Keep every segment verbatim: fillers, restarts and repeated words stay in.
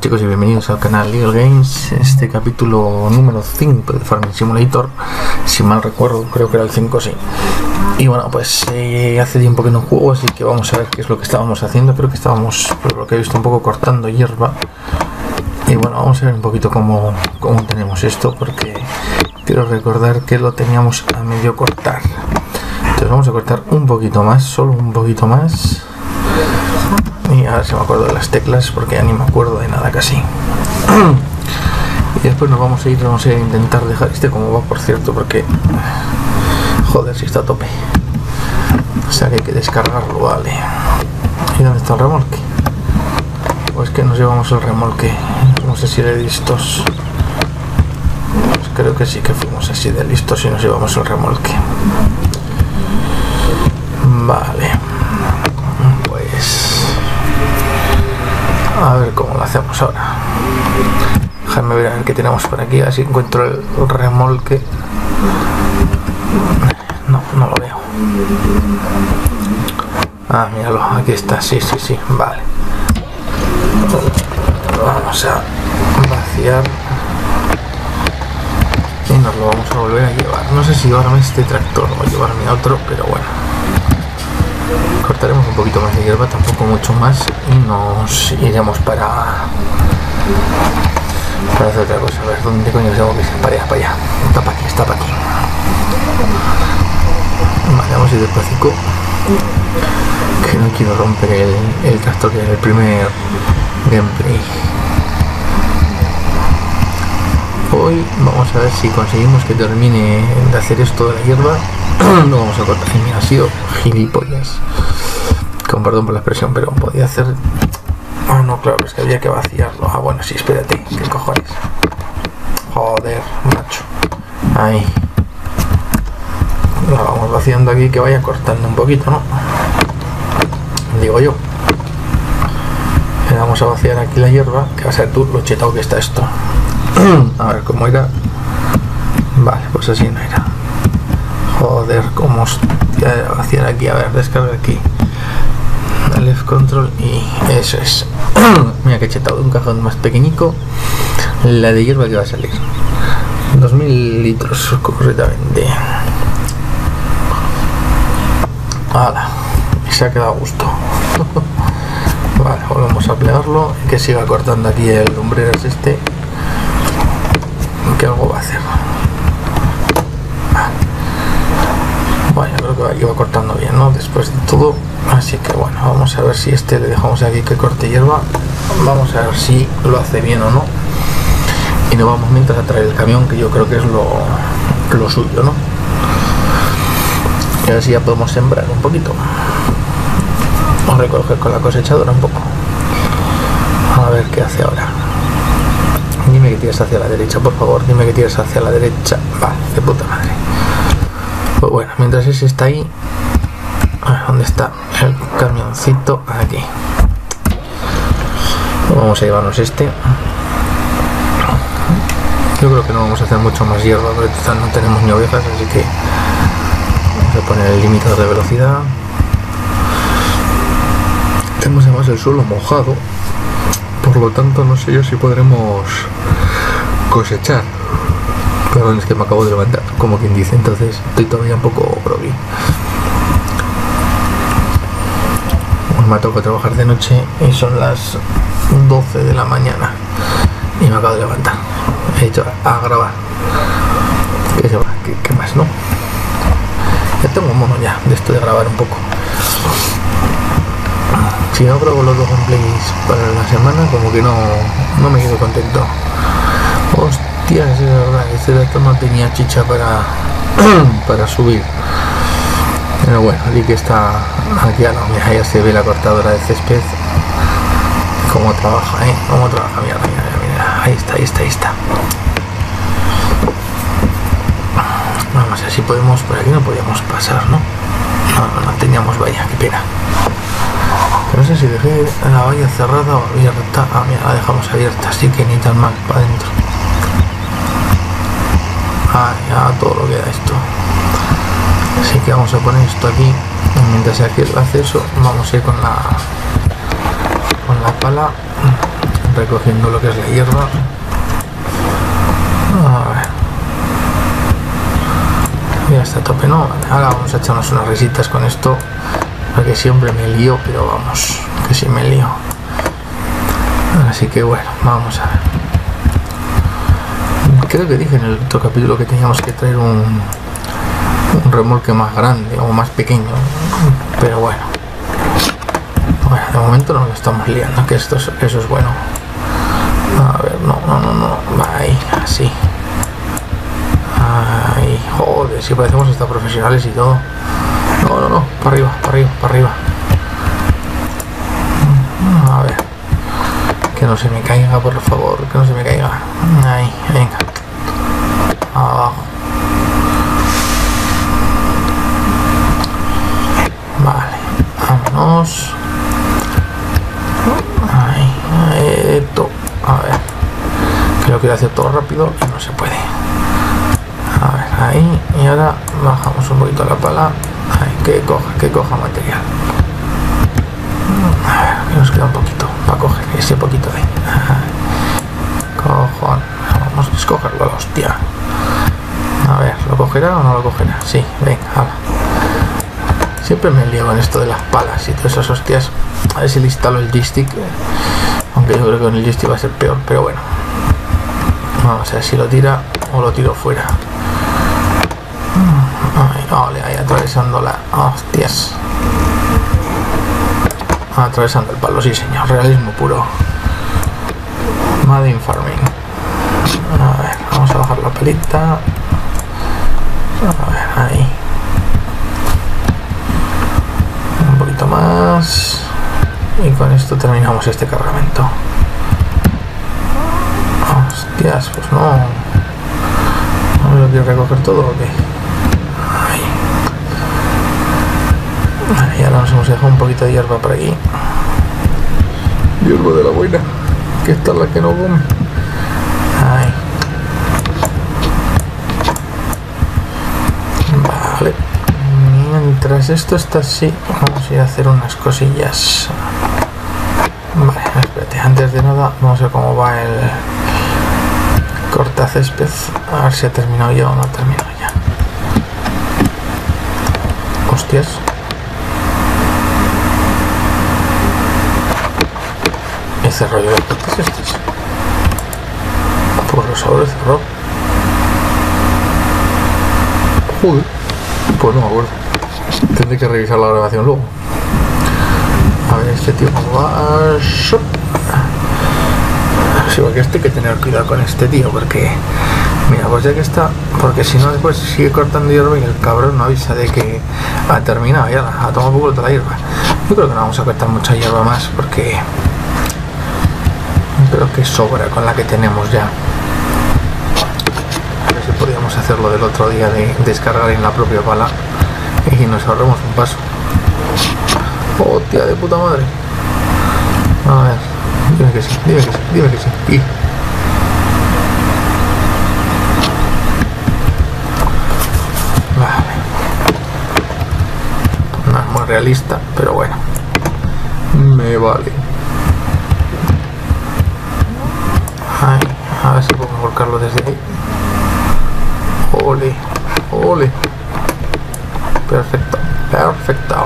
chicos y bienvenidos al canal Legal Games. Este capítulo número cinco de Farming Simulator, si mal recuerdo, creo que era el cinco, sí. Y bueno, pues eh, hace tiempo que no juego, así que vamos a ver qué es lo que estábamos haciendo. Creo que estábamos, por lo que he visto, un poco cortando hierba. Y bueno, vamos a ver un poquito cómo, cómo tenemos esto, porque quiero recordar que lo teníamos a medio cortar. Entonces vamos a cortar un poquito más, solo un poquito más. Y ahora se me acuerdo de las teclas, porque ya ni me acuerdo de nada casi. Y después nos vamos a ir, vamos a ir a intentar dejar este como va, por cierto, porque joder, si está a tope. O sea que hay que descargarlo, vale. ¿Y dónde está el remolque? Pues que nos llevamos el remolque. No sé si de listos. Pues creo que sí que fuimos así de listos y nos llevamos el remolque. Vale. Pues a ver cómo lo hacemos ahora. Déjame ver a ver qué tenemos por aquí, así encuentro el remolque. No, no lo veo. Ah, míralo, aquí está, sí, sí, sí, vale. Vamos a vaciar y nos lo vamos a volver a llevar. No sé si llevarme este tractor o llevarme otro, pero bueno. Cortaremos un poquito más de hierba, tampoco mucho más, y nos iremos para para hacer otra cosa. A ver, ¿dónde coño tengo que ir? Para allá, para allá. Está para aquí, está para aquí. Vale, vamos a ir despacito, que no quiero romper el, el tractor en el primer gameplay. Hoy vamos a ver si conseguimos que termine de hacer esto de la hierba. No vamos a cortar. Mira, ha sido gilipollas, con perdón por la expresión, pero podía hacer. Ah, no, claro, es que había que vaciarlo. Ah, bueno, sí, espérate, qué cojones. Joder, macho. Ahí. Lo vamos vaciando aquí, que vaya cortando un poquito, ¿no? Digo yo. Le vamos a vaciar aquí la hierba, que va a ser tú lo chetado que está esto. A ver cómo era. Vale, pues así no era. Joder, cómo hostia, vaciar aquí. A ver, descarga aquí. Left control y eso es. Mira que chetado, un cajón más pequeñico. La de hierba que va a salir. dos mil litros correctamente. Hala, se ha quedado a gusto. Vale, volvemos a plegarlo y que siga cortando aquí el lumbreras este, que algo va a hacer. Bueno, yo creo que iba cortando bien, ¿no? Después de todo, así que bueno, vamos a ver si este le dejamos aquí que corte hierba. Vamos a ver si lo hace bien o no. Y nos vamos mientras a traer el camión, que yo creo que es lo, lo suyo, ¿no? Y a ver si ya podemos sembrar un poquito. Vamos a recoger con la cosechadora un poco. A ver qué hace ahora. Dime que tires hacia la derecha, por favor. Dime que tires hacia la derecha. Vale, de puta madre. Pues bueno, mientras ese está ahí. A ver, ¿dónde está el camioncito? Aquí. Vamos a llevarnos este. Yo creo que no vamos a hacer mucho más hierba, porque no tenemos ni ovejas, así que vamos a poner el limitador de velocidad. Tenemos además el suelo mojado, por lo tanto no sé yo si podremos cosechar. Perdón, es que me acabo de levantar, como quien dice, entonces estoy todavía un poco groggy. Me ha tocado trabajar de noche y son las doce de la mañana y me acabo de levantar. He hecho a grabar. ¿Qué, se va? ¿Qué, qué más, no? Ya tengo un mono ya de esto de grabar un poco. Si no grabo los dos gameplays para la semana, como que no, no me quedo contento. Hostia, es verdad, este dato no tenía chicha para, para subir. Pero bueno, y que está aquí a la mía, ya se ve la cortadora de césped. Cómo trabaja, eh, cómo trabaja, mira, mira, mira, ahí está, ahí está, ahí está. Vamos a ver si podemos, por aquí no podíamos pasar, ¿no? No, no, no teníamos valla, qué pena. No sé si dejé la valla cerrada o abierta. Ah, mira, la dejamos abierta, así que ni tan mal, para adentro. Ah, ya todo lo que da esto. Así que vamos a poner esto aquí. Y mientras aquí el acceso, vamos a ir con la con la pala recogiendo lo que es la hierba. A ver. Ya está a tope, ¿no? Vale, ahora vamos a echarnos unas risitas con esto, porque siempre me lío, pero vamos, que sí me lío. Así que bueno, vamos a ver. Creo que dije en el otro capítulo que teníamos que traer un, un remolque más grande o más pequeño, pero bueno. Bueno, de momento no lo estamos liando, que esto es, eso es bueno. A ver, no, no, no, no, va ahí, así. Ay, joder, si parecemos hasta profesionales y todo. No, no, no, para arriba, para arriba, para arriba. A ver. Que no se me caiga, por favor, que no se me caiga. Ahí, venga. Abajo. Vale, vámonos. Ahí, esto. A ver. Creo que lo hace todo rápido y no se puede. A ver, ahí. Y ahora bajamos un poquito la pala. Ahí, que coja, que coja material. A ver, que nos queda un poquito para coger ese poquito de ahí. Cojón. Vamos a escogerlo, la hostia. A ver, ¿lo cogerá o no lo cogerá? Sí, venga, hala. Siempre me lío con esto de las palas y todas esas hostias. A ver si le instalo el joystick. Aunque yo creo que con el joystick va a ser peor, pero bueno. Vamos a ver si lo tira o lo tiro fuera. Ay, vale, ahí atravesando la... Hostias. Atravesando el palo, sí señor. Realismo puro. Madden Farming. A ver, vamos a bajar la pelita. A ver, ahí. Un poquito más. Y con esto terminamos este cargamento. Hostias, pues no. ¿No lo quiero recoger todo o qué? Ahí. Y ahora nos hemos dejado un poquito de hierba por aquí. Hierba de la buena. Que esta es la que no come. Ahí. Vale. Mientras esto está así, vamos a ir a hacer unas cosillas. Vale, espérate, antes de nada vamos a ver cómo va el cortacésped. A ver si ha terminado ya o no ha terminado ya. Hostias. Ese rollo de cortes estos. Pues los sabores cerró. Joder. Pues no me acuerdo. Tendré que revisar la grabación luego. A ver este tío cómo va. Sí, porque este hay que tener cuidado con este tío, porque mira, pues ya que está, porque si no después sigue cortando hierba y el cabrón no avisa de que ha terminado ya, ha tomado un poco de la hierba. Yo creo que no vamos a cortar mucha hierba más porque creo que sobra con la que tenemos ya. A ver si podíamos hacerlo del otro día de descargar en la propia pala y nos ahorramos un paso. Oh, tía de puta madre. A ver, dime que sí, dime que sí, dime que sí. Y... vale. No es muy realista, pero bueno. Me vale. Ay, a ver si puedo volcarlo desde ahí. Ole, ole. Perfecto, perfecto.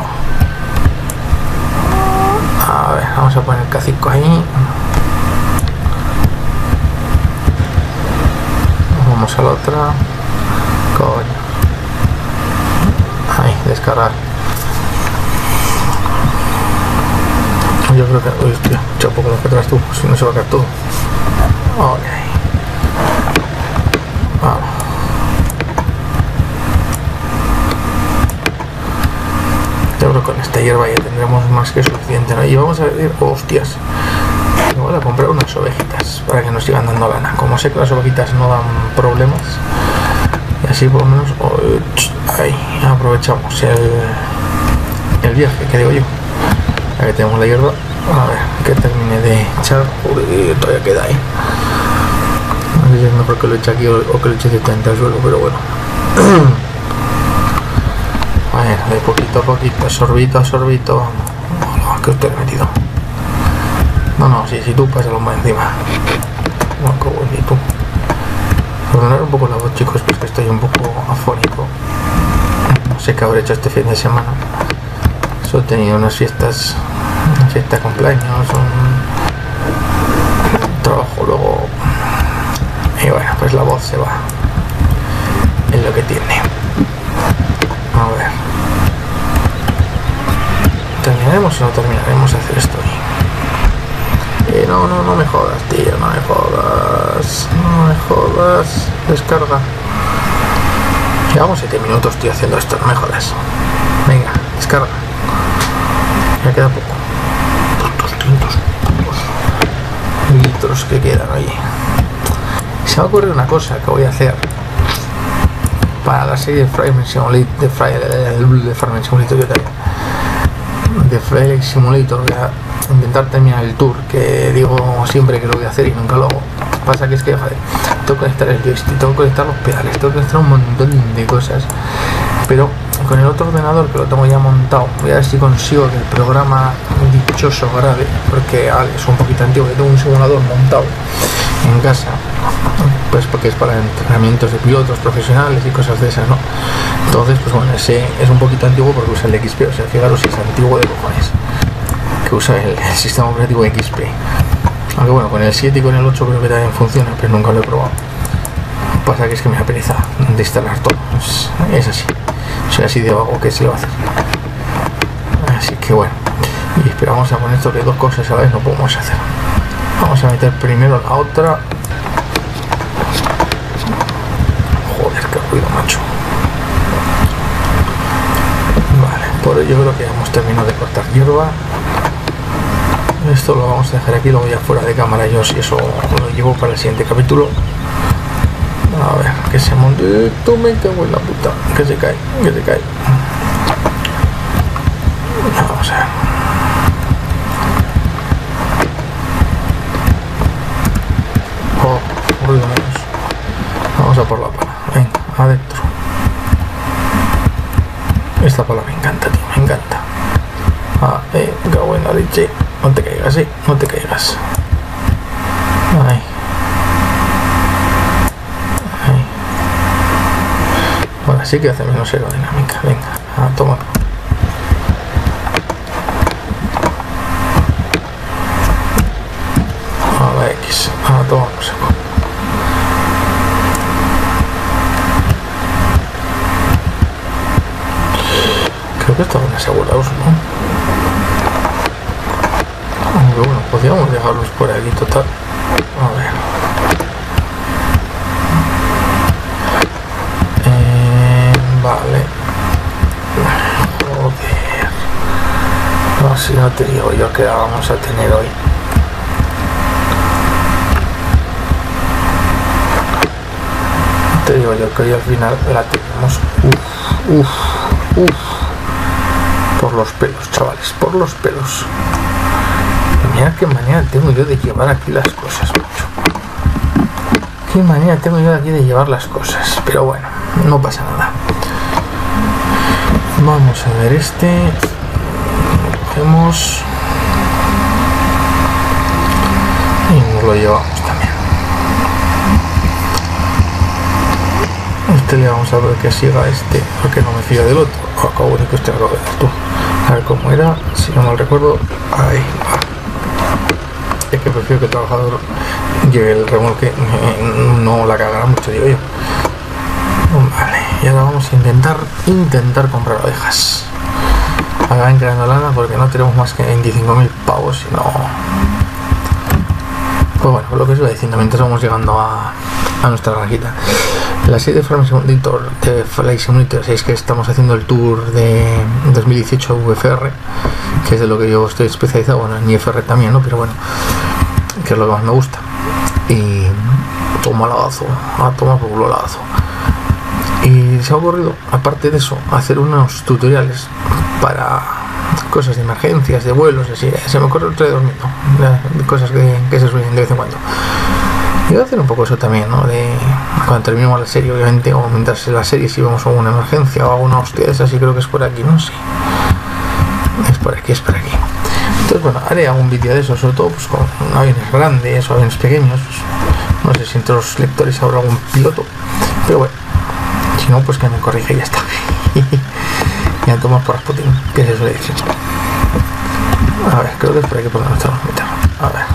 A ver, vamos a poner el cacico ahí. Vamos a la otra. Coño. Ahí, descargar. Yo creo que... uy, hostia, chapo con lo que traes tú, si no se va a caer todo. Ok. Vamos. Yo creo que con esta hierba ya tendremos más que suficiente, ¿no? Y vamos a ver, oh, hostias, me voy a comprar unas ovejitas para que nos sigan dando lana. Como sé que las ovejitas no dan problemas, y así por lo menos, oh, ahí aprovechamos el, el viaje, que digo yo. Ya que tenemos la hierba, a ver, que termine de echar. Uy, todavía queda ahí. No sé si es mejor que lo eche aquí o, o que lo eche directamente al suelo, pero bueno. Bueno, de poquito a poquito, sorbito a sorbito. Oh, que usted he metido. No, no, sí, si tú pásalo más encima. No, qué bonito. Perdonar un poco la voz, chicos, porque estoy un poco afónico. No sé qué habré hecho este fin de semana. Solo he tenido unas fiestas, una fiesta de cumpleaños, un trabajo luego. Y bueno, pues la voz se va. Es lo que tiene. A ver. ¿Terminaremos o no terminaremos de hacer esto hoy? Eh, no, no, no me jodas, tío, no me jodas. No me jodas. Descarga. Llevamos siete minutos, tío, haciendo esto, no me jodas. Venga, descarga. Ya queda poco. doscientos litros que quedan, oye. Se me ha ocurrido una cosa que voy a hacer para la serie de Farming Simulator, de Farming de Farming Simulator, de Flight Simulator. Voy a intentar terminar el tour, que digo siempre que lo voy a hacer y nunca lo hago. Pasa que es que, joder, tengo que conectar el joystick, tengo que conectar los pedales, tengo que conectar un montón de cosas, pero con el otro ordenador que lo tengo ya montado, voy a ver si consigo que el programa dichoso grabe, porque vale, es un poquito antiguo, que tengo un simulador montado en casa, pues porque es para entrenamientos de pilotos profesionales y cosas de esas, ¿no? Entonces, pues bueno, ese es un poquito antiguo porque usa el X P, o sea, fijaros si es antiguo de cojones, que usa el, el sistema operativo X P. Aunque bueno, con el siete y con el ocho creo que también funciona, pero nunca lo he probado. Pasa que es que me da pereza de instalar todo, es, es así, soy así de vago, que se le va a hacer. Así que bueno, y esperamos a poner esto, que dos cosas a la vez no podemos hacer. Vamos a meter primero la otra. Joder, qué ruido, macho. Vale, por ello creo que ya hemos terminado de cortar hierba. Esto lo vamos a dejar aquí, luego ya fuera de cámara yo, si eso lo llevo para el siguiente capítulo. A ver, que se monte esto, me cago en la puta. Que se cae, que se cae. Vamos a ver. Oh, ruido menos. Vamos a por la pala. Venga, adentro. Esta pala me encanta, tío, me encanta. Ah, eh, me cago en la leche. No te caigas, eh, no te caigas. Ay. Ay. Bueno, sí que hace menos aerodinámica. Venga, a tomar. A la X, a tomar por saco. Creo que estaban asegurados, ¿no? Aunque bueno, podríamos dejarlos por aquí, total. A ver. Eh, vale. Joder. No, si no te digo yo que la vamos a tener hoy. Te digo yo que hoy al final la tenemos. Uff, uff, uff. Por los pelos, chavales, por los pelos. Mira qué manera tengo yo de llevar aquí las cosas, macho. Qué manera tengo yo aquí de llevar las cosas. Pero bueno, no pasa nada. Vamos a ver este. Cogemos. Y nos lo llevamos también. Este le vamos a ver que siga este, porque no me fío del otro. Acabo de que este lo veas tú. A ver cómo era, si no mal recuerdo. Ahí va. Es que prefiero que el trabajador lleve el remolque, no la cagará mucho, digo yo. Vale, y ahora vamos a intentar intentar comprar ovejas. Acá en Granolana, porque no tenemos más que veinticinco mil pavos, sino. Pues bueno, lo que os iba diciendo mientras vamos llegando a, a nuestra granjita. La serie de Farming Simulator, de Flight Simulator, es que estamos haciendo el tour de dos mil dieciocho V F R, que es de lo que yo estoy especializado, bueno, en I F R también, ¿no? Pero bueno, que es lo que más me gusta. Y toma lagazo, a tomar por culo lagazo. Y se ha ocurrido, aparte de eso, hacer unos tutoriales para cosas de emergencias, de vuelos, así. Se me ocurre otro de dormir, ¿no? Cosas que, que se suelen de vez en cuando. Y voy a hacer un poco eso también, ¿no? De cuando terminemos la serie, obviamente, o mientras en la serie si vemos alguna emergencia o alguna hostia, así creo que es por aquí, no sé. Es por aquí, es por aquí. Entonces bueno, haré algún vídeo de eso, sobre todo pues con aviones grandes o aviones pequeños. No sé si entre los lectores habrá algún piloto, pero bueno, si no pues que me corrija y ya está. Ya tomas por Putin, que se suele decir. A ver, creo que es por aquí por donde estamos metiendo. A ver.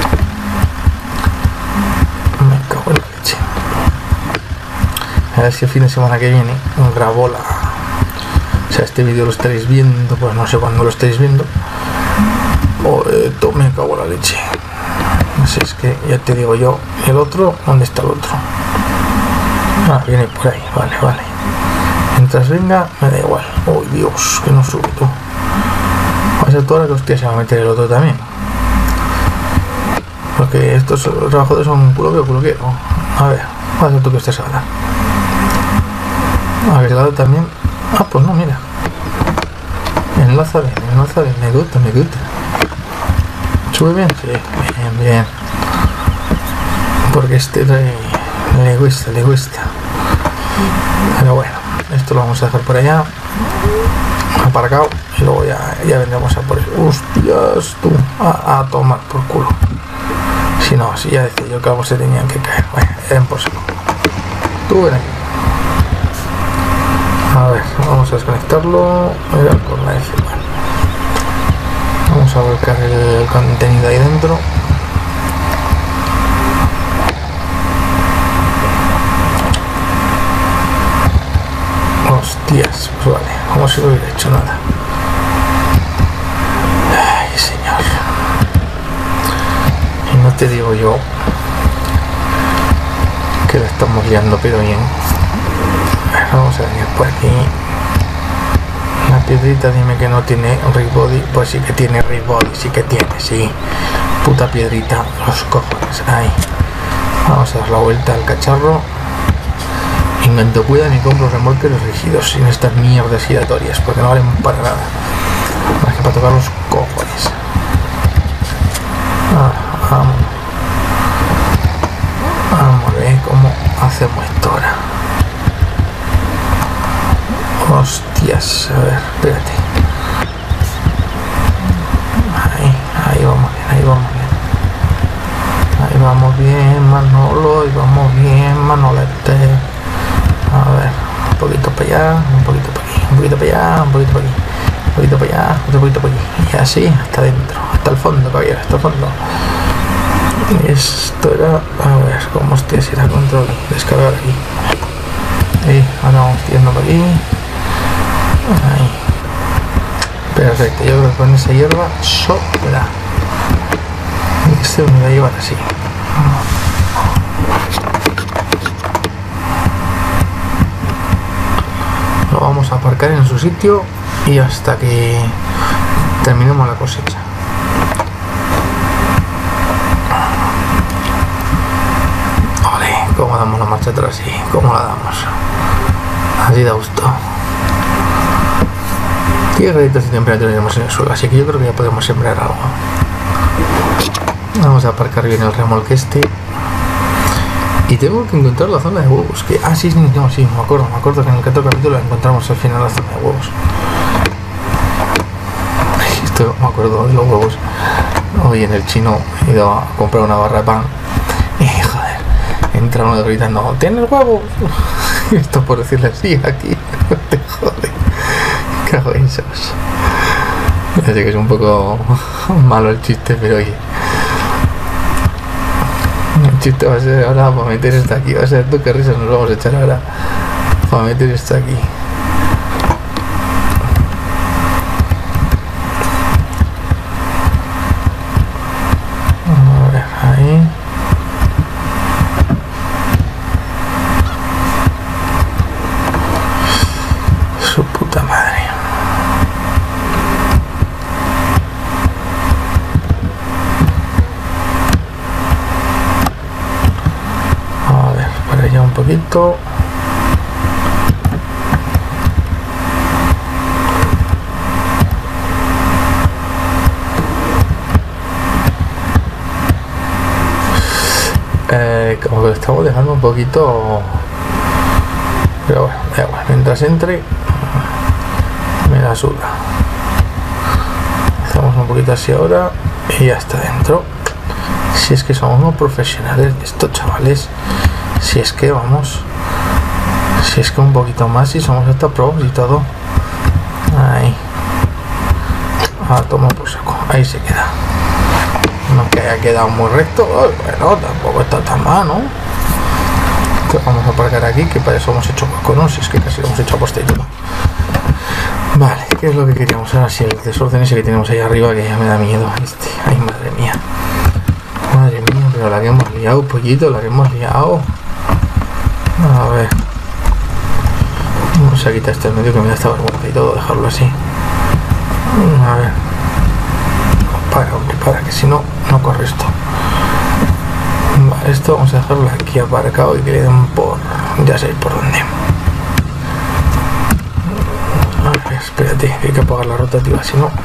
Me cago en la leche. A ver si el fin de semana que viene grabo la... O sea, este vídeo lo estaréis viendo, pues no sé cuándo lo estáis viendo. O eh, me cago en la leche. No sé, es que ya te digo yo, el otro, ¿dónde está el otro? Ah, viene por ahí, vale, vale. Mientras venga, me da igual. Uy, Dios, que no sube tú. Va a ser toda la que hostia se va a meter el otro también. Porque estos trabajos son culo que culo que. A ver, va a ser tú que estés ahora. A ver, el lado también. Ah, pues no, mira. Enlaza bien, enlaza bien. Me gusta, me gusta. ¿Sube bien? Sí, bien, bien. Porque este le, le gusta, le gusta. Pero bueno, esto lo vamos a dejar por allá. Aparcado. Y luego ya, ya vendremos a por eso. Hostias, tú. A, a tomar por culo. Si no, si ya decía yo que algo se tenían que caer. Bueno, era imposible. Tú ven aquí. A ver, vamos a desconectarlo. Era con la F. Bueno. Vamos a volcar el contenido ahí dentro. Hostias, pues vale, como si no hubiera hecho nada. Ay, señor. Y no te digo yo que la estamos liando, pero bien. Vamos a venir por aquí. La piedrita, dime que no tiene Rick Body. Pues sí que tiene Rick Body, sí que tiene, sí. Puta piedrita, los cojones. Ahí. Vamos a dar la vuelta al cacharro. En cuanto pueda me compro remolques rígidos sin estas mierdas giratorias, porque no valen para nada. Más que para tocar los cojones. Ah, vamos. Vamos a ver cómo hacemos esto ahora. Hostias, a ver, espérate. Ahí, ahí vamos bien, ahí vamos bien. Ahí vamos bien, Manolo, ahí vamos bien, Manolete. A ver, un poquito para allá, un poquito para aquí, un poquito para allá, un poquito para aquí, un poquito para allá, otro poquito para aquí. Y así hasta adentro, hasta el fondo, caballero, hasta el fondo. Y esto era, a ver, cómo estoy si era control, descargar aquí. Y ahora vamos tirando por aquí. Ahí. Perfecto, yo creo que con esa hierba sobra. Este me va a llevar así. Lo vamos a aparcar en su sitio y hasta que terminemos la cosecha. Vale, cómo damos la marcha atrás, sí, cómo la damos. Así da gusto. Tiene graditos de temperatura tenemos en el suelo, así que yo creo que ya podemos sembrar algo. Vamos a aparcar bien el remolque este. Y tengo que encontrar la zona de huevos. Que, ah, sí, no, sí, me acuerdo, me acuerdo que en el cuarto capítulo encontramos al final la zona de huevos. Esto me acuerdo de los huevos. Hoy en el chino he ido a comprar una barra de pan. Y joder, entra uno gritando, ¿tienes huevos? Esto por decirle así aquí. Te jode. Cago en esos. Ya sé que es un poco malo el chiste, pero oye. El chiste va a ser ahora para meter esto aquí. Va a ser tú, qué risas nos vamos a echar ahora para meter esto aquí. A ver, ahí. Su puta madre. Un poquito. Eh, como que lo estamos dejando un poquito, pero bueno, da igual, mientras entre me la suda. Hacemos un poquito así ahora y ya está dentro. Si es que somos unos profesionales de esto, chavales. Si es que vamos, si es que un poquito más y somos hasta pros y todo. Ahí. Ah, toma por saco. Ahí se queda. No que haya quedado muy recto. Oh, bueno, tampoco está tan mal, ¿no? Entonces vamos a aparcar aquí, que para eso hemos hecho poco, ¿no? Si es que casi lo hemos hecho a poste y todo. Vale, ¿qué es lo que queríamos? Ahora sí, el desorden ese que tenemos ahí arriba, que ya me da miedo. Este. Ay, madre mía. Madre mía, pero la que hemos liado, pollito, la que hemos liado. A ver. Vamos a quitar este medio que me da esta vergüenza y todo, dejarlo así. A ver. Para, hombre, para, que si no, no corre esto. Vale, esto vamos a dejarlo aquí aparcado y que le den por... ya sé por dónde. A ver, espérate, hay que apagar la rotativa, si no...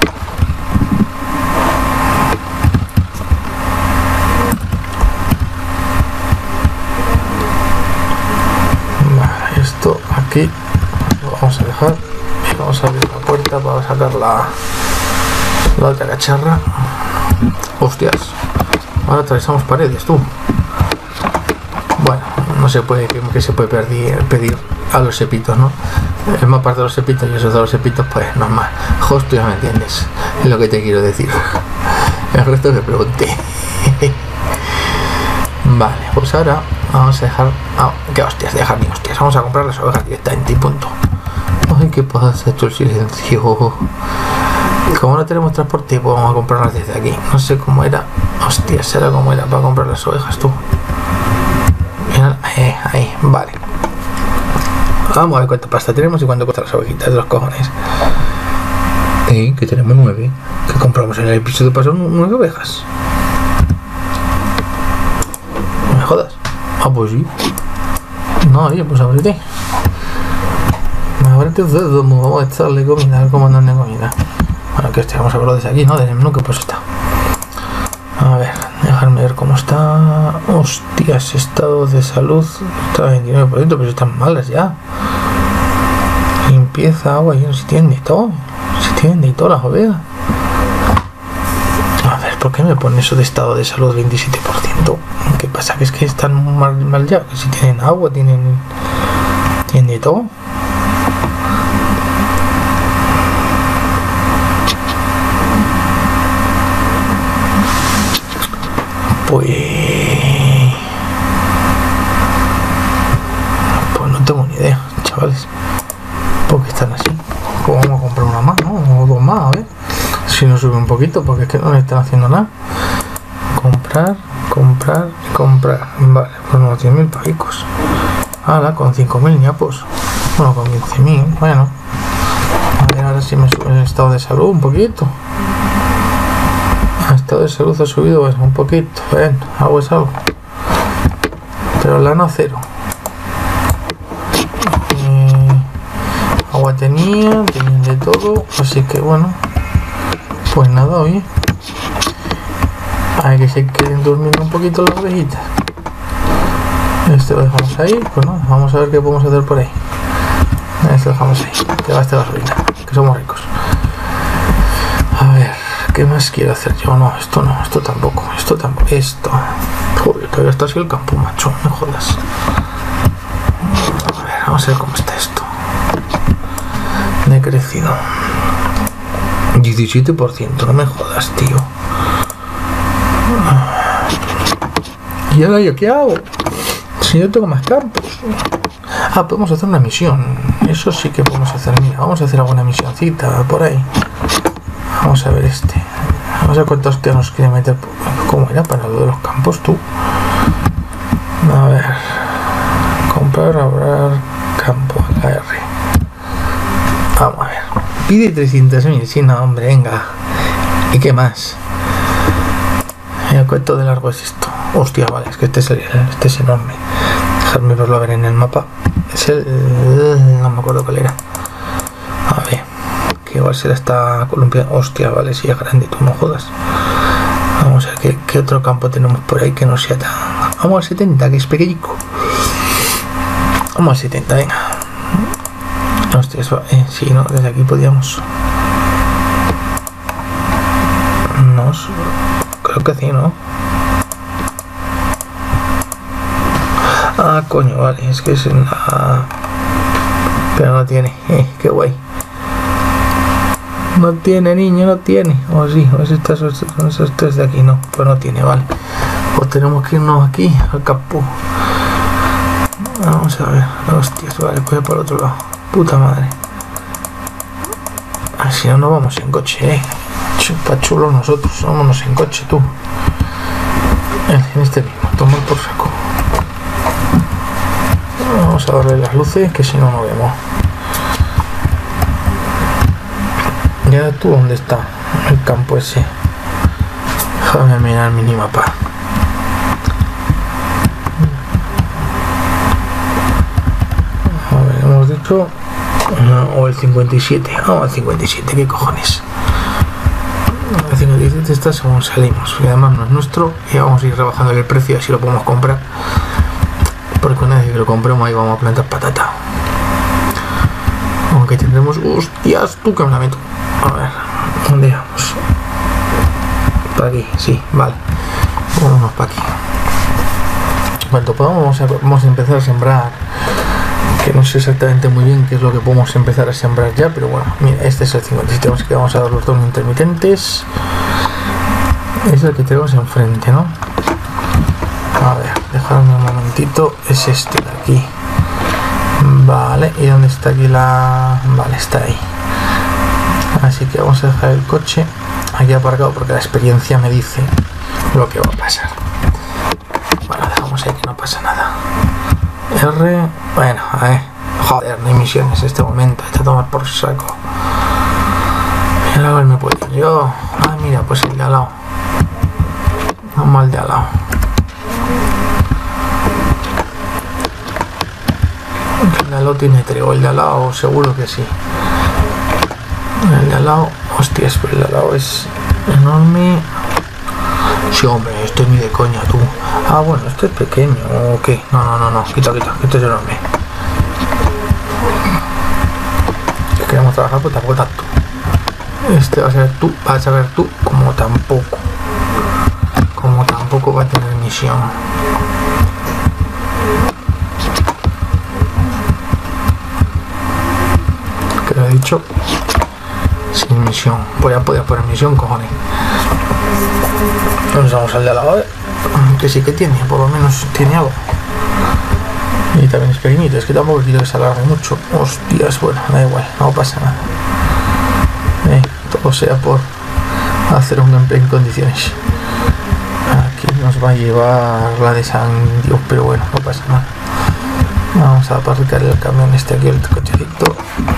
Vale, esto aquí lo vamos a dejar y vamos a abrir la puerta para sacar la, la otra cacharra. Hostias, ahora atravesamos paredes, tú. Bueno, no se puede, que se puede pedir, pedir a los sepitos, ¿no? Es más parte de los sepitos y eso de los sepitos, pues normal. Jos, tú ya me entiendes, es lo que te quiero decir. El resto que pregunté. Vale, pues ahora vamos a dejar... Oh, qué hostias, dejar ni hostias. Vamos a comprar las ovejas directamente y punto. Ay, qué pasa, hecho el silencio. Como no tenemos transporte, pues vamos a comprarlas desde aquí. No sé cómo era. Hostias, será cómo era para comprar las ovejas, tú. Ahí, ahí, vale. Vamos a ver cuánta pasta tenemos y cuánto cuesta las ovejitas de los cojones. Eh, que tenemos nueve. Que compramos en el piso de paso nueve ovejas. No me jodas. Ah, pues sí. No, oye, pues ábrete. Ábrete usted, vamos a echarle comida, a ver cómo andan de comida. Bueno, que este, vamos a verlo desde aquí, ¿no? Desde el menú, que pues está. A ver, dejarme ver cómo está. Hostias, estado de salud. Está a veintinueve por ciento, pero están malas ya. Limpieza, agua, y no se tiende y todo. Se tiende y todo, las ovejas. A ver, ¿por qué me pone eso de estado de salud veintisiete por ciento? ¿Qué pasa? Que es que están mal, mal ya. Que si tienen agua, tienen. Tienen de todo. Pues... pues no tengo ni idea, chavales. ¿Por qué están así? Pues vamos a comprar una más, ¿no? O dos más, a ver. Si nos sube un poquito, porque es que no le están haciendo nada. Comprar, comprar, comprar. Vale, pues unos diez mil pavicos. Ahora, con cinco mil ñapos. Bueno, con quince mil, bueno. A ver, ahora sí me sube el estado de salud un poquito. El estado de salud ha subido pues, un poquito, ven, algo es algo. Pero lana cero. Eh, agua tenía, tenían de todo, así que bueno. Pues nada, oye. Hay que se queden durmiendo un poquito las ovejitas. Este lo dejamos ahí, pues no, vamos a ver qué podemos hacer por ahí. Este lo dejamos ahí, que gaste gasolina, que somos ricos. A ver. ¿Qué más quiero hacer yo? No, esto no, esto tampoco, esto tampoco, esto. Joder, todavía está así el campo, macho, no me jodas. A ver, vamos a ver cómo está esto. Me he crecido. diecisiete por ciento, no me jodas, tío. ¿Y ahora yo qué hago? Si yo tengo más campos. Ah, podemos hacer una misión. Eso sí que podemos hacer. Mira, vamos a hacer alguna misioncita por ahí. Vamos a ver este. Vamos a ver cuántos que nos quiere meter. ¿Cómo era para lo de los campos, tú? A ver. Comprar, abrir campo. La R. Vamos a ver. Pide trescientos mil. Sí, no, hombre, venga. ¿Y qué más? ¿Cuánto de largo es esto? Hostia, vale, es que este es, el, este es enorme. Dejarme verlo a ver en el mapa. Es el... no me acuerdo cuál era. A ver. Que igual será esta Colombia. Hostia, vale, si es grande, tú no jodas. Vamos a ver qué, qué otro campo tenemos por ahí que no sea tan... Vamos al setenta, que es pequeñico. Vamos al setenta, venga. Hostia, eso, eh, sí, no, desde aquí podíamos. tenemos? Creo que sí, ¿no? Ah, coño, vale, es que es en la... Pero no tiene, eh, qué guay. No tiene, niño, no tiene. O sí, o es estas son esos tres de aquí, no, pues no tiene, vale. Pues tenemos que irnos aquí, al campo. Vamos a ver, hostias, vale, pues por otro lado. Puta madre. Así no nos vamos en coche, eh. Chupa chulo nosotros, vámonos en coche, tú. En este mismo, tomar por saco. Vamos a darle las luces, que si no, no vemos. Ya tú, ¿dónde está el campo ese? Déjame mirar el minimapa. A ver, hemos dicho... O el cincuenta y siete. Ah, oh, el cincuenta y siete, ¿qué cojones? El cincuenta y siete está según salimos. Y además no es nuestro. Y vamos a ir rebajando el precio, así lo podemos comprar. Porque una vez que lo compremos ahí vamos a plantar patata. Aunque tendremos... ¡Hostias! Tú que me la meto. A ver, ¿dónde vamos? Para aquí, sí, vale. Vámonos para aquí. Cuanto podamos vamos a, vamos a empezar a sembrar. Que no sé exactamente muy bien qué es lo que podemos empezar a sembrar ya. Pero bueno, mira, este es el cincuenta y siete. Así que vamos a dar los dos intermitentes. Es el que tenemos enfrente, ¿no? A ver, dejadme un momentito. Es este de aquí. Vale, ¿y dónde está aquí la...? Vale, está ahí. Así que vamos a dejar el coche aquí aparcado porque la experiencia me dice lo que va a pasar. Bueno, dejamos ahí que no pasa nada. R... Bueno, a ver. Joder, no hay misiones en este momento. Hay que tomar por saco. Mira, a ver, me puedo ir yo. Ah, mira, pues el de al lado. Vamos al de al lado. El de al lado tiene trigo. El de al lado seguro que sí. El de al lado, hostias, pero el de al lado es enorme. Sí, hombre, esto es ni de coña, tú. Ah, bueno, esto es pequeño, ¿o qué? No, no, no, no, quita, quita, esto es enorme. Si queremos trabajar, pues tampoco tanto. Este va a ser tú, vas a ver tú, como tampoco. Como tampoco va a tener misión. ¿Qué lo he dicho? Sin misión. Pues ya podía poner misión, cojones. Nos vamos al de la base. Que sí que tiene, por lo menos tiene algo. Y también es pequeñito, es que tampoco quiero que se alargue mucho. Hostias, bueno, da igual, no pasa nada. Eh, todo sea por hacer un gameplay en condiciones. Aquí nos va a llevar la de San Dios, pero bueno, no pasa nada. Vamos a aparcar el camión este aquí, el cochecito.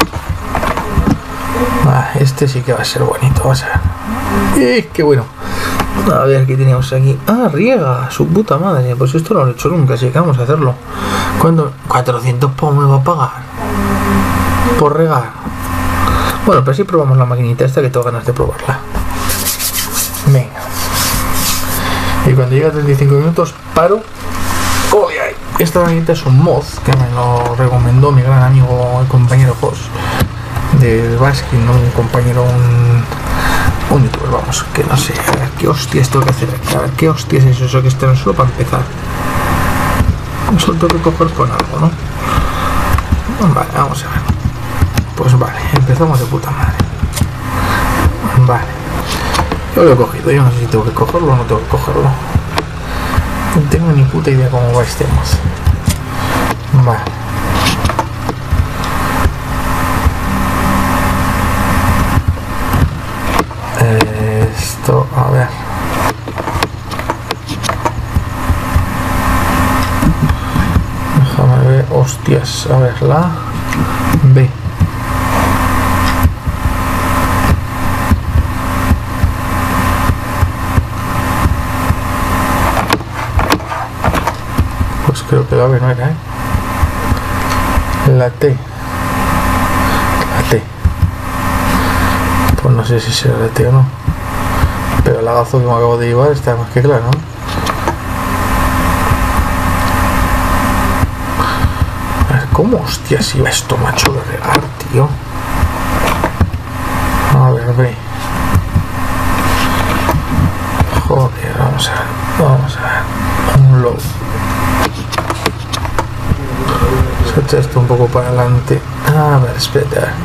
Ah, este sí que va a ser bonito, vamos a ver. ¡Eh, qué bueno! A ver, ¿qué teníamos aquí? Ah, riega, su puta madre. Pues esto no lo he hecho nunca, así que vamos a hacerlo. ¿Cuándo? cuatrocientos pavos me va a pagar por regar. Bueno, pero sí probamos la maquinita esta, que tengo ganas de probarla. Venga. Y cuando llega a treinta y cinco minutos, paro. ¡Oh, ay! Esta maquinita es un mod que me lo recomendó mi gran amigo y compañero Jos del Baskin, ¿no? Un compañero, un, un youtuber, vamos, que no sé, a ver qué hostias tengo que hacer aquí, a ver qué hostias es eso que está en solo para empezar. Solo tengo que coger con algo, ¿no? Vale, vamos a ver. Pues vale, empezamos de puta madre. Vale. Yo lo he cogido, yo no sé si tengo que cogerlo o no tengo que cogerlo. No tengo ni puta idea cómo va este mod. Vale. Esto, a ver. Déjame ver, hostias, a ver, la B. Pues creo que la B no era, ¿eh? La T. La T. Pues no sé si será la T o no. Pero el lagazo que me acabo de llevar está más que claro, ¿no? A ver, ¿cómo hostias iba esto, macho, de regar, tío? A ver, ve. esto un poco para adelante. A ver, espérate. A ver.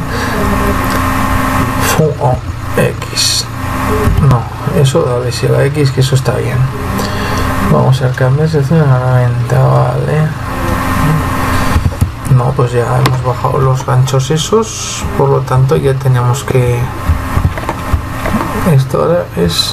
Fu o X. No, eso dale si la X, que eso está bien. Vamos a cambiar sección a la venta, vale. No, pues ya hemos bajado los ganchos esos, por lo tanto ya tenemos que... Esto ahora es...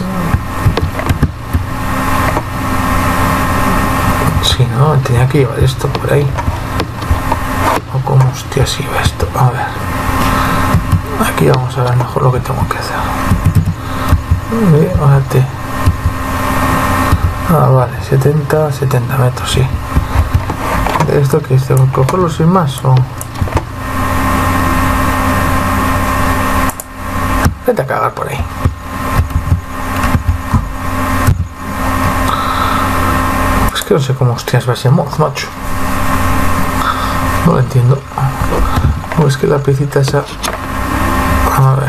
Sí, no, tenía que llevar esto por ahí. O como hostias iba esto, a ver. Aquí vamos a ver mejor lo que tengo que hacer. Fíjate. Ah, vale, setenta, setenta metros, sí. ¿De esto que es? ¿Tengo que cogerlo sin más o...? Vete a cagar por ahí. Es que no sé cómo hostias va ese mod, macho. No lo entiendo. O es que la piecita esa... A ver...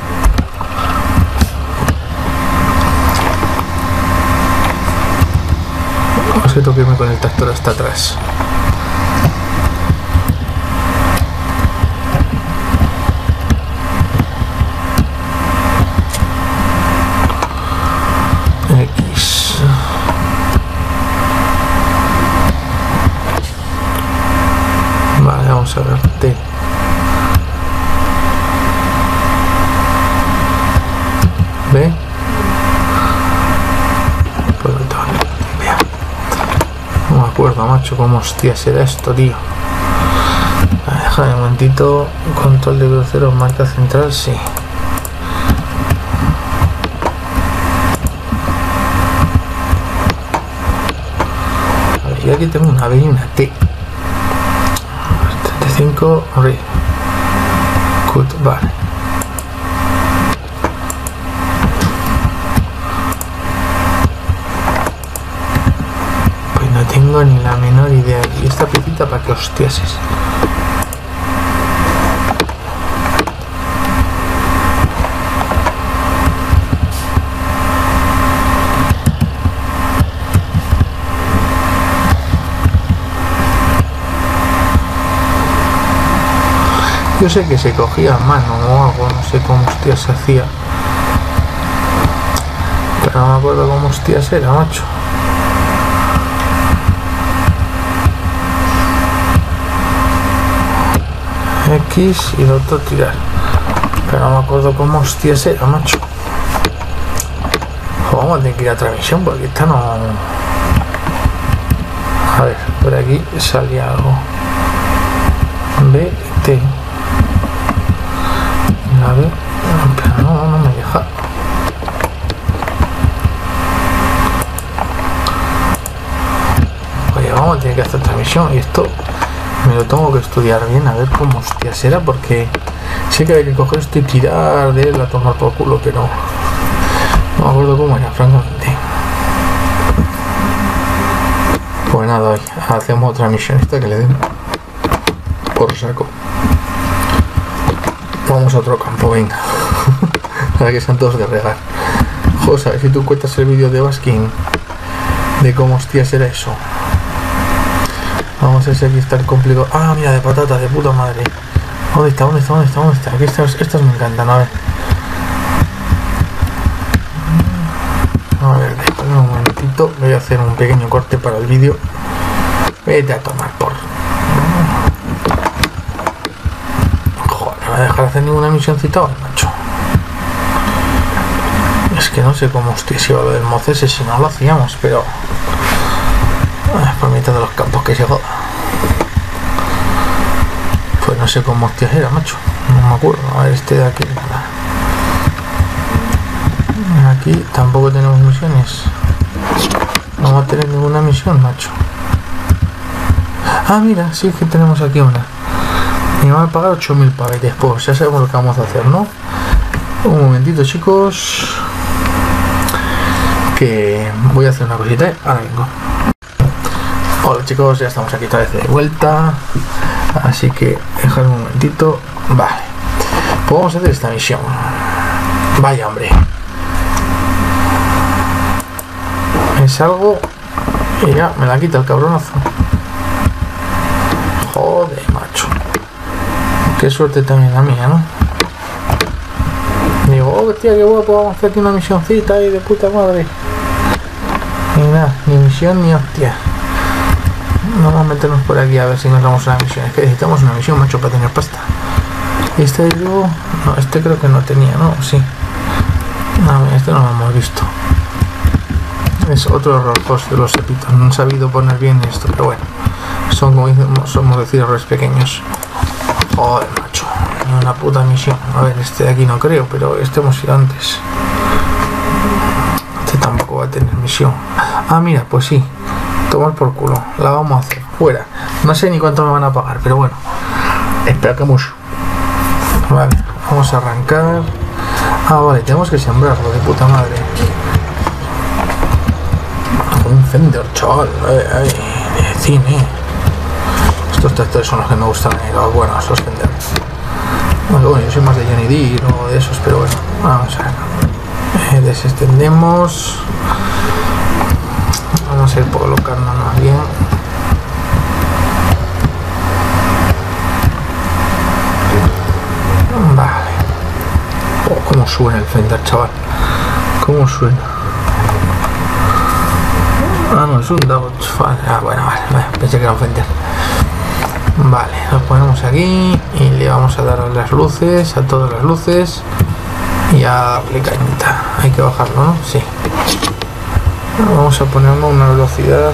O es que tengo que irme con el tractor hasta atrás. X. Vale, vamos a ver. T. B. Pues lo tengo que limpiar. No me acuerdo, macho, cómo hostia será esto, tío. Déjame un momentito. Control de crucero, marca central, sí. A ver, yo aquí tengo una B y una T. treinta y cinco, re. Cut, vale. Pues no tengo ni la menor idea. ¿Y esta piecita para qué hostias es? Yo sé que se cogía a mano o algo, no sé cómo hostias se hacía. Pero no me acuerdo cómo hostias era, macho. X y lo otro tirar. Pero no me acuerdo cómo hostias era, macho. O vamos a tener que ir a transmisión porque esta no... A ver, por aquí salía algo. B, T. A ver, pero no, no me deja. Oye, vamos a tener que hacer transmisión y esto me lo tengo que estudiar bien a ver cómo hostia será, porque sé que hay que coger esto y tirar de él a tomar por culo, pero no me acuerdo cómo era, francamente. Pues nada, hoy hacemos otra misión esta que le den por saco. Vamos a otro campo, venga. Para que sean todos de regar. Joder, a ver si tú cuentas el vídeo de Baskin de cómo hostias era eso. Vamos a ver si aquí está el complicado. Ah, mira, de patata, de puta madre. ¿Dónde está? ¿Dónde está? ¿Dónde está? ¿Dónde está? Aquí estas, estas me encantan, a ver. A ver, déjame un momentito. Voy a hacer un pequeño corte para el vídeo. Vete a tomar por... a dejar hacer ninguna misioncita hoy, macho. Es que no sé cómo hostia se iba lo del mocese si no lo hacíamos, pero por mitad de los campos que se joda. Pues no sé cómo hostia era, macho. No me acuerdo. A ver, este de aquí. Aquí tampoco tenemos misiones. No vamos a tener ninguna misión, macho. Ah, mira, sí que tenemos aquí una. Y me van a pagar ocho mil pavetes, pues ya sabemos lo que vamos a hacer, ¿no? Un momentito, chicos, que voy a hacer una cosita, ¿eh? Ahora vengo. Hola chicos, ya estamos aquí otra vez de vuelta, así que dejad un momentito. Vale, pues vamos a hacer esta misión. Vaya hombre, me salgo y ya me la quita el cabronazo. Joder, macho. Qué suerte también la mía, ¿no? Digo, oh, hostia, qué guapo, vamos a hacer una misioncita ahí de puta madre. Y nada, ni misión ni hostia. Vamos a meternos por aquí a ver si nos damos una misión. Es que necesitamos una misión, macho, para tener pasta. Este luego... No, este creo que no tenía, ¿no? Sí. No, este no lo hemos visto. Es otro error post de los epitos. No han sabido poner bien esto, pero bueno. Son, como decimos, somos decir, errores pequeños. Joder, macho. Una puta misión. A ver, este de aquí no creo, pero este hemos ido antes. Este tampoco va a tener misión. Ah, mira, pues sí. Tomar por culo. La vamos a hacer. Fuera. No sé ni cuánto me van a pagar, pero bueno. Espera que mucho. Vale, vamos a arrancar. Ah, vale, tenemos que sembrarlo, de puta madre. Un Fender, chaval. Ay, ay, de cine. Estos tractores son los que me gustan, eh, los buenos, los Fender. Bueno, bueno, yo soy más de Johnny Deere o de esos, pero bueno, vamos a ver. Eh, desextendemos. Vamos a ir colocándonos bien. Vale. Oh, cómo suena el Fender, chaval. Cómo suena. Ah, no, es un Dodge. Ah, bueno, vale, vale, pensé que era un Fender. Vale, lo ponemos aquí y le vamos a dar a las luces, a todas las luces y a darle cañita. Hay que bajarlo, ¿no? Sí. Vamos a ponerlo una velocidad.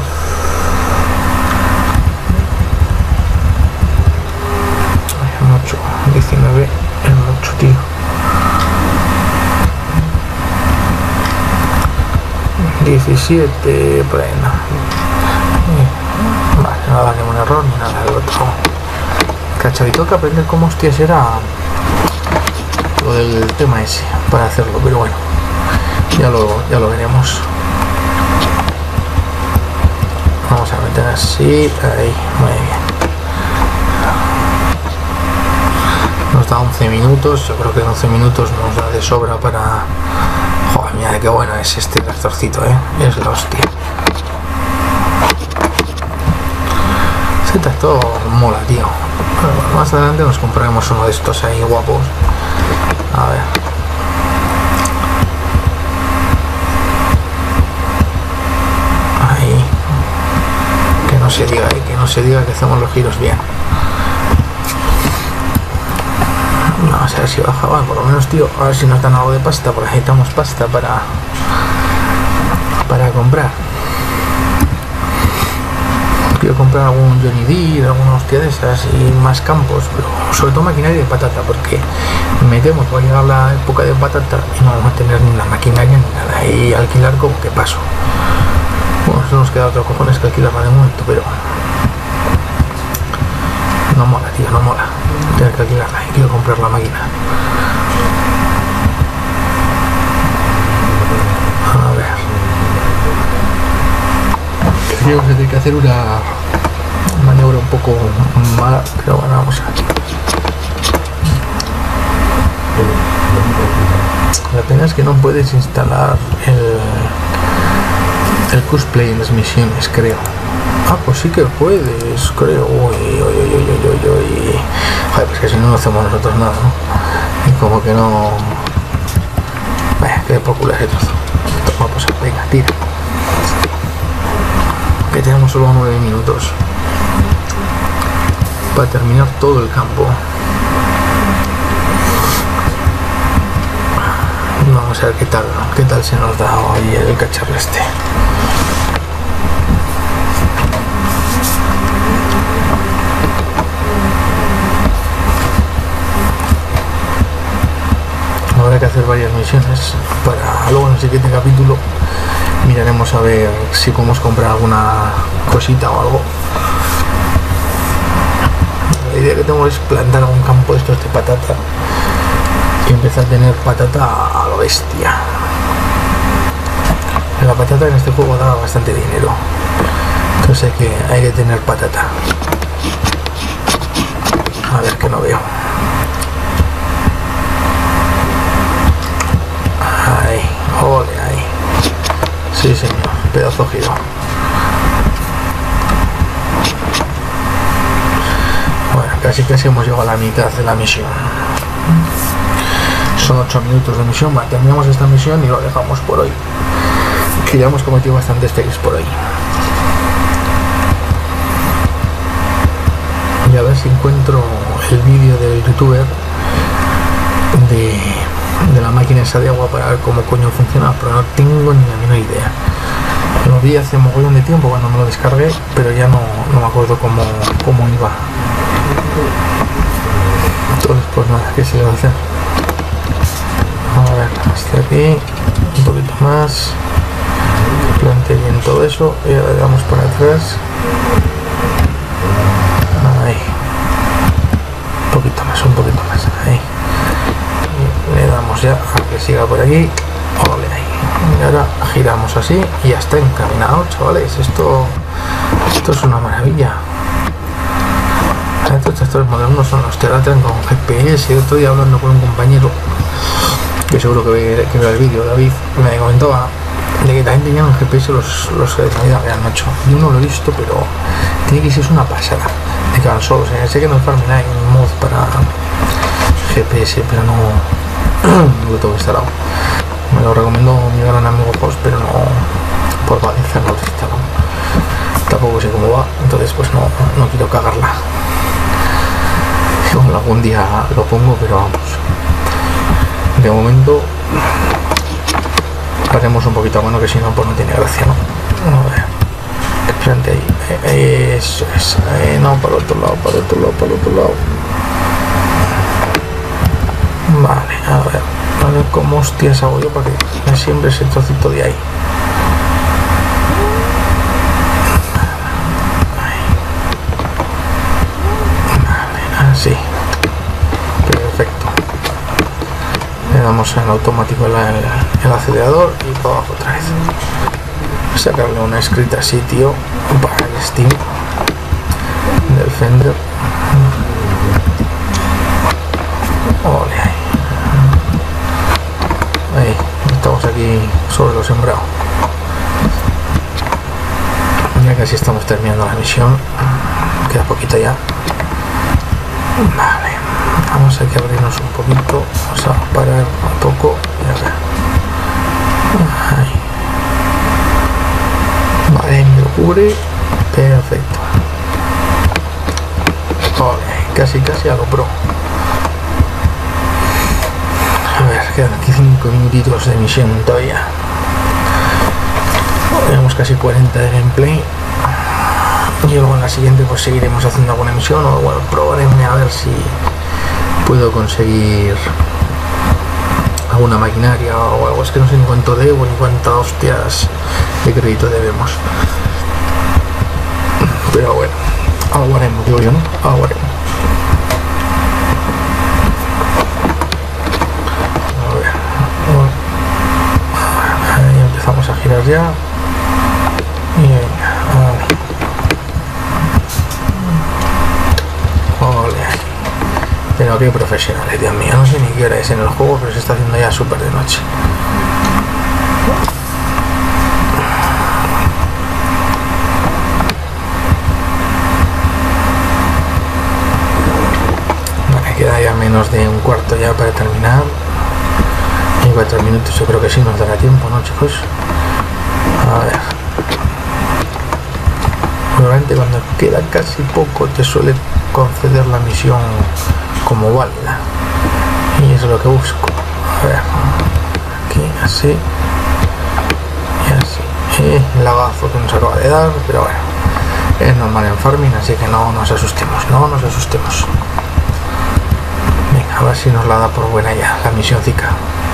Es mucho, diecinueve es mucho, tío. diecisiete, por ahí no. Vale, no va a dar ningún error ni nada del otro. Cacharito, tengo que aprender cómo hostias era lo del tema ese para hacerlo, pero bueno, ya lo, ya lo veremos. Vamos a meter así, ahí, muy bien. Nos da once minutos, yo creo que en once minutos nos da de sobra para... Joder, mira qué bueno es este tractorcito, eh, es la hostia. Este tractor mola, tío. Bueno, más adelante nos compraremos uno de estos ahí guapos. A ver. Ahí. Que no se diga, eh, que no se diga que hacemos los giros bien. Vamos a ver si baja, bueno, por lo menos, tío, a ver si nos dan algo de pasta, porque necesitamos pasta para para comprar. Quiero comprar algún Johnny Deere, alguna hostia de esas y más campos, pero sobre todo maquinaria de patata, porque me temo que va a llegar la época de patata y no vamos a tener ni la maquinaria ni nada, y alquilar como que paso. Bueno, eso nos queda otro cojones que alquilarla de momento, pero no mola, tío, no mola tener que alquilarla y quiero comprar la máquina. A ver, creo que tiene que hacer una maniobra un poco mala, pero bueno, vamos a ver. La pena es que no puedes instalar el el cosplay en las misiones, creo. Ah, pues sí que puedes, creo. Uy, uy, uy, uy, uy, uy. Joder, pues que si no, no hacemos nosotros nada, ¿no? Y como que no... Vaya, que de por culo ese trozo. Toma, pues venga, tira. Que tenemos solo nueve minutos para terminar todo el campo. Vamos a ver qué tal, ¿no? Qué tal se nos da hoy el cacharro este. Habrá que hacer varias misiones para luego en el siguiente capítulo miraremos a ver si podemos comprar alguna cosita o algo. La idea que tengo es plantar algún campo de estos de patata y empezar a tener patata a lo bestia. La patata en este juego da bastante dinero, entonces hay que, hay que tener patata. A ver, que no veo. Ahí, ole, ahí. Sí, señor, pedazo giro. Bueno, casi casi hemos llegado a la mitad de la misión. Son ocho minutos de misión. Vale, terminamos esta misión y lo dejamos por hoy, que ya hemos cometido bastantes fails por hoy. Y a ver si encuentro el vídeo del youtuber de, de la máquina esa de agua para ver cómo coño funciona, pero no tengo ni la menor idea. Lo vi hace mogollón de tiempo cuando me lo descargué, pero ya no, no me acuerdo cómo, cómo iba. Entonces pues nada, ¿qué se le va a hacer? A ver, hasta aquí, un poquito más, plante bien todo eso y ahora le damos para atrás. Ahí, un poquito más, un poquito más, ahí. Y le damos ya a que siga por aquí. Ole ahí. Y ahora giramos así y ya está encaminado, chavales. Esto, esto es una maravilla. Estos tractores modernos son los que tratan con G P S. El otro día hablando con un compañero, que seguro que ve, que ve el vídeo, David, me comentaba de que también tenían G P S los, los que de habían hecho. Yo no lo he visto, pero tiene que ser una pasada. De que van solos. Eh. Sé que no es Farming hay un mod para G P S, pero no, no lo tengo instalado. Me lo recomiendo mi gran amigo Post, pero no por Valencia no lo he instalado. Tampoco sé cómo va, entonces pues no, no quiero cagarla. Bueno, algún día lo pongo, pero vamos. De momento haremos un poquito a mano, que si no pues no tiene gracia, ¿no? A ver, frente ahí, eh, eso es, eh, no, para el otro lado, para el otro lado, para el otro lado. Vale, a ver, a ver cómo hostias hago yo para que me siembre ese trocito de ahí. Vale, así. Perfecto. Le damos en automático el, el acelerador y para abajo otra vez. Sacarle una escrita así, tío, para el Steam del Fender. Ole ahí. Ahí, estamos aquí sobre lo sembrado. Ya casi estamos terminando la misión. Queda poquito ya. Vale, vamos a que abrirnos un poquito. Vamos a parar un poco. Ahí. Vale, me lo cubre. Perfecto. Ole, casi casi a lo pro. A ver, quedan aquí cinco minutitos de misión todavía. Tenemos casi cuarenta de gameplay. Y luego en la siguiente pues seguiremos haciendo alguna misión, o bueno, probaremos a ver si puedo conseguir alguna maquinaria o algo. Es que no sé ni cuánto debo ni cuántas hostias de crédito debemos. Pero bueno, algo haremos, digo yo, ¿no? Algo haremos. Vamos a girar ya y venga, vale. Ole. Pero qué profesionales, Dios mío, no sé ni qué hora es en el juego, pero se está haciendo ya súper de noche. Vale, queda ya menos de un cuarto ya para terminar. En cuatro minutos yo creo que sí nos dará tiempo, ¿no, chicos? A ver. Normalmente cuando queda casi poco te suele conceder la misión como válida. Y eso es lo que busco. A ver. Aquí, así. Y así. Y el lagazo que nos acaba de dar, pero bueno. Es normal en farming, así que no nos asustemos, no nos asustemos. Venga, a ver si nos la da por buena ya, la misioncica.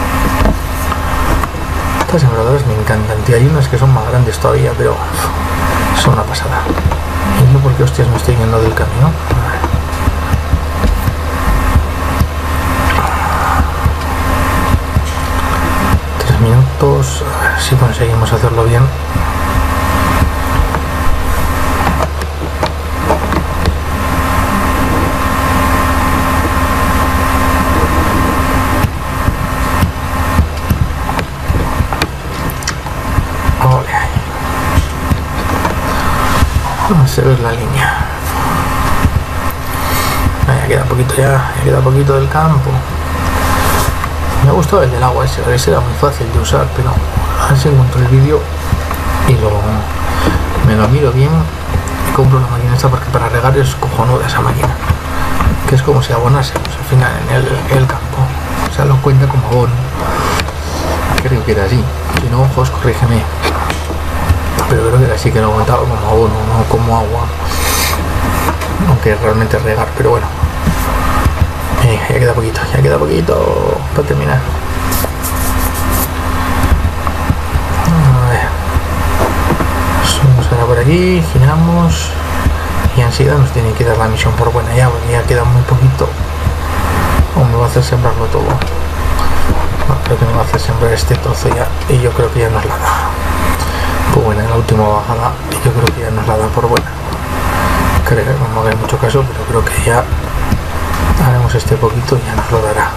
Estas sembradoras me encantan, tío. Hay unas que son más grandes todavía, pero son una pasada. Y no porque hostias me estoy yendo del camino. Tres minutos, a ver si conseguimos hacerlo bien. Vamos a ver la línea. poquito ya, ya queda poquito del campo. Me ha gustado el del agua ese, ese era muy fácil de usar, pero a ver si encuentro el vídeo y lo, me lo miro bien y compro la máquina esta, porque para regar es cojonuda esa máquina, que es como si abonásemos al final en el, el campo, o sea, lo cuenta como abono. Creo que era así, si no, ojos, corrígeme, pero creo que era así, que lo contaba como abono, no como agua, aunque realmente es regar, pero bueno. Eh, ya queda poquito, ya queda poquito para terminar. A ver. Vamos ahora por aquí, giramos y enseguida nos tiene que dar la misión por buena ya, porque ya queda muy poquito. O me va a hacer sembrarlo todo. No, creo que me va a hacer sembrar este trozo ya, y yo creo que ya nos la da. Pues bueno, en la última bajada, y yo creo que ya nos la da por buena. Creo que no me haga mucho caso, pero creo que ya haremos este poquito y ya nos lo dará.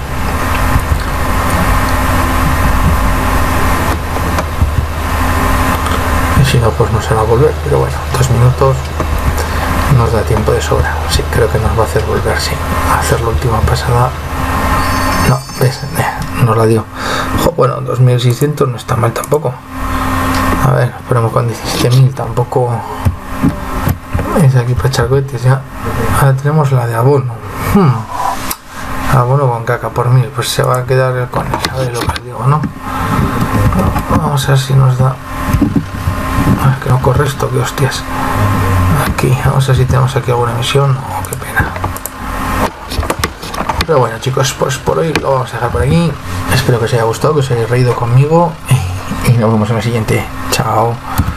Y si no, pues nos hará volver, pero bueno, dos minutos nos da tiempo de sobra. Sí, creo que nos va a hacer volver, sí. Hacer la última pasada. No, ves, eh, nos la dio. Jo, bueno, dos mil seiscientos no está mal tampoco. A ver, esperemos con diecisiete mil, tampoco es aquí para echar cohetes ya. Ahora tenemos la de abono. Hmm. Abono con caca por mil, pues se va a quedar con él, ¿sabéis lo que os digo, no? Vamos a ver si nos da. Ah, que no corre esto, que hostias. Aquí, vamos a ver si tenemos aquí alguna misión. Oh, qué pena. Pero bueno, chicos, pues por hoy lo vamos a dejar por aquí. Espero que os haya gustado, que os hayáis reído conmigo y nos vemos en el siguiente. Chao.